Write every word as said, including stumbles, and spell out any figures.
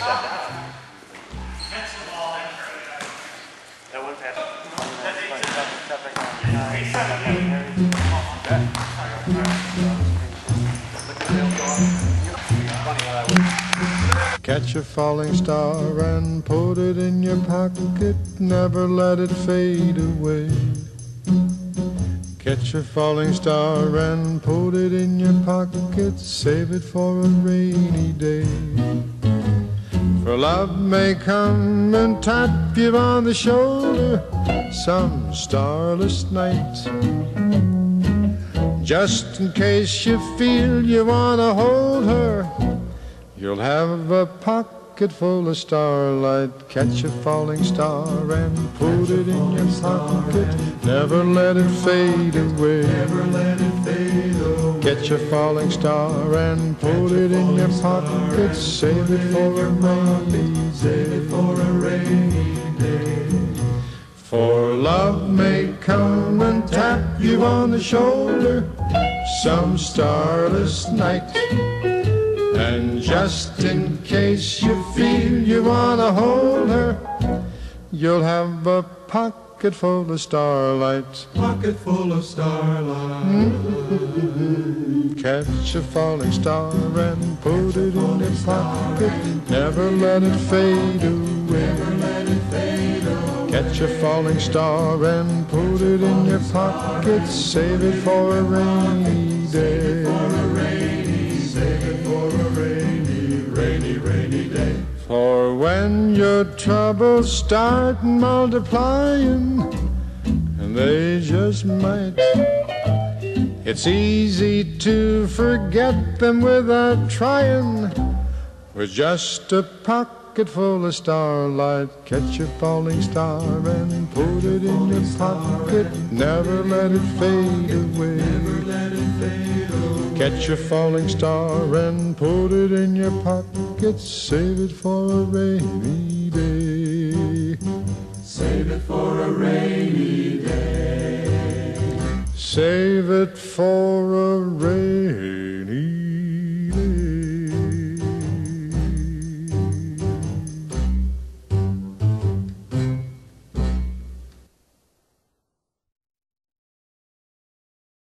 That one pass. Catch a falling star and put it in your pocket, never let it fade away. Catch a falling star and put it in your pocket, save it for a rainy day. For love may come and tap you on the shoulder some starless night, just in case you feel you want to hold her. You'll have a pocket full of starlight. Catch a falling star and put it in your pocket, never let it fade away. Never let it fade away. Catch a falling star and put it in your pocket, save it for a rainy day. Save it for a rainy day. For love may come and tap you on the shoulder some starless night, and just in case you feel you want to hold her, you'll have a pocket full of starlight. Pocket full of starlight. Mm-hmm. Catch a falling star and put it in your pocket, never let it fade away. Never let it fade away. Catch a falling star and put it in your pocket, save it for a rainy day. Save it for a rainy, rainy, rainy day. For when your troubles start multiplying, and they just might, it's easy to forget them without trying. With just a pocket full of starlight, catch a falling star and put it in your pocket, never let it fade away. Never let it fade away. Catch a falling star and put it in your pocket, save it for a rainy day. Save it for a rainy day. Save it for a